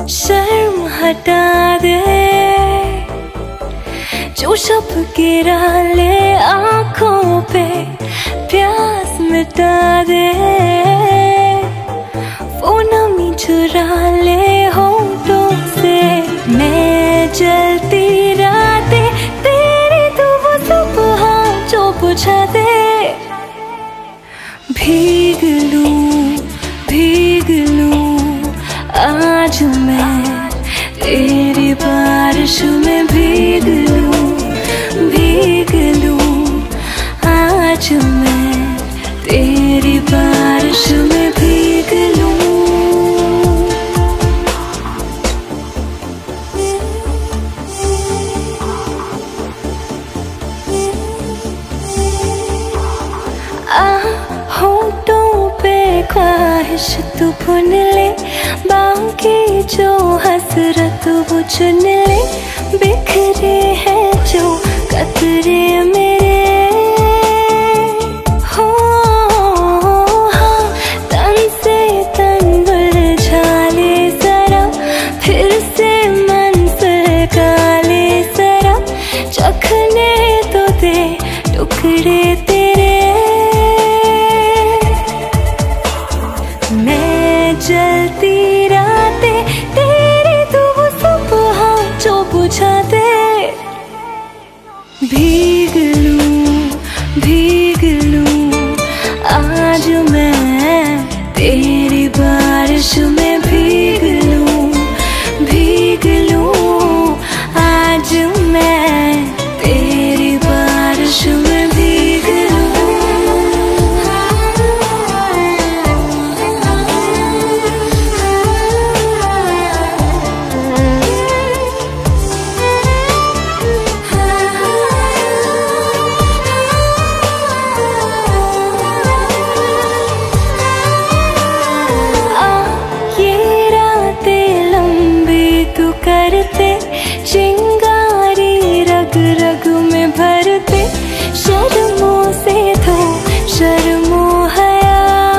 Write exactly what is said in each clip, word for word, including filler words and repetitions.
शर्म हटा दे, जो शब गिरा ले आँखों पे, प्यास मिटा दे, वो नमी चुरा ले होठों से। मैं जलती रातें तेरी, तू वो सुबह जो बुझा दे। भीग लूं भीग लूं आज मैं तेरी बारिश में, भीग लूं भीग लूं आज मैं तेरी बारिश में, भीग लूं। आ होठों पे ख्वाहिश तू भुन ले, बाकी जो हसरत वो चुन ले। बिखरे हैं जो कतरे मेरे, हो हाँ तन से तन उलझा ले जरा, फिर से मंजिल का ले जरा। चखने तो दे टुकड़े तेरे, मैं जलती रातें तेरी, तू वो सुबह जो बुझा दे। भीग लूं भीग लूं आज मैं तेरी बारिश में, भीग लूं भीग लूं आज मैं तेरी बारिश में, भीग लूं। करते चिंगारी रग रग में भरते, शर्मों से धो शर्मो हया,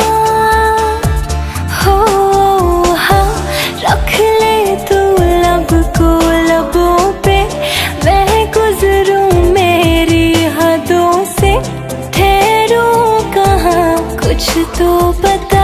हो हाँ रख ले तू लब को लबों पे। मैं गुजरूं मेरी हदों से, ठहरूं कहाँ कुछ तो पता